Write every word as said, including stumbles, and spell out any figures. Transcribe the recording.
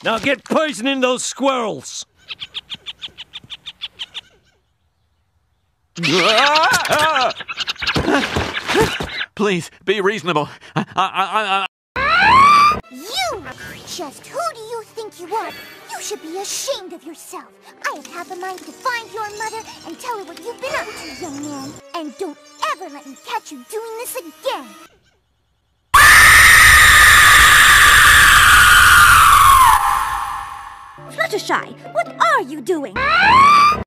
Now get poisoning those squirrels! Please, be reasonable. I, I, I, I... You! Just who do you think you are? You should be ashamed of yourself. I have half a mind to find your mother and tell her what you've been up to, young man. And don't ever let me catch you doing this again. Fluttershy, what are you doing?